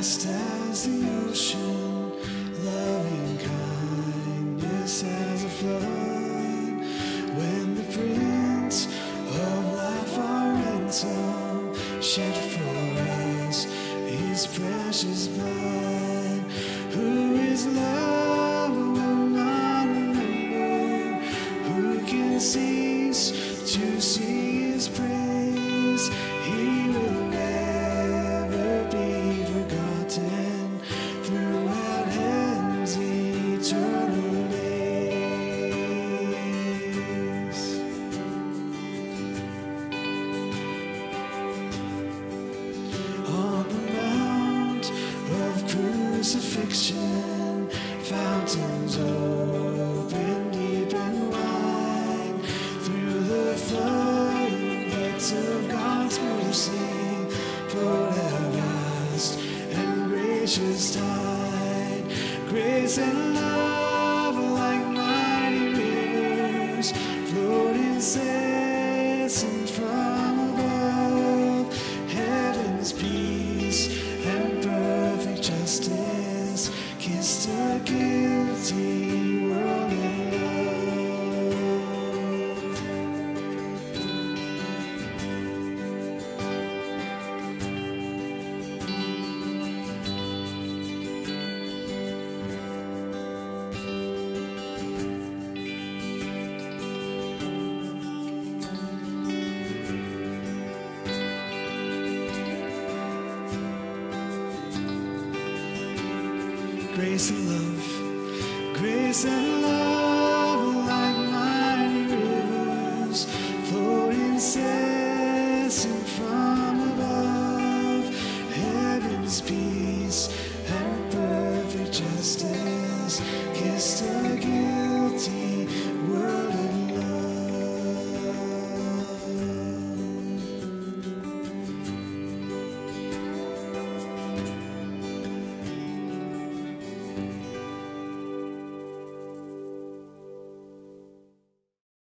vast as the ocean, loving kindness as a flood. When the Prince of Life, our ransom, shed for us his precious blood, who is love will not remember, who can cease to sing his praise. He will never be forgotten throughout heaven's eternal days. On the mount of crucifixion, fountains open deep and wide. Through the floodgates of God's mercy flowed a vast and gracious tide. Grace and love like mighty rivers flowed incessant from above. Heaven's peace and perfect justice kissed a guilty world in love. Grace and love like mighty rivers flowed incessant from above. Heaven's peace and perfect justice kissed a guilty